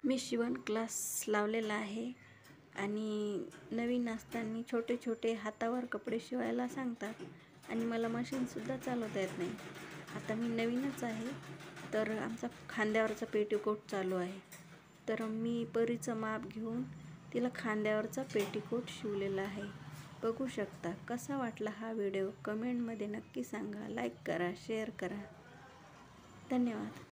मी शिवण क्लास लावलेला आहे आणि नवीन असताना छोटे छोटे हातावर कपडे शिवायला सांगतात आणि मला मशीनसुद्धा चालवता येत नाही. आता मी नवीनच आहे, तर आमचा खांद्यावरचा पेटीकोट चालू आहे. तर मी परीचं माप घेऊन तिला खांद्यावरचा पेटीकोट शिवलेला आहे. बघू शकता. कसा वाटला हा व्हिडिओ कमेंटमध्ये नक्की सांगा. लाईक करा, शेअर करा. धन्यवाद.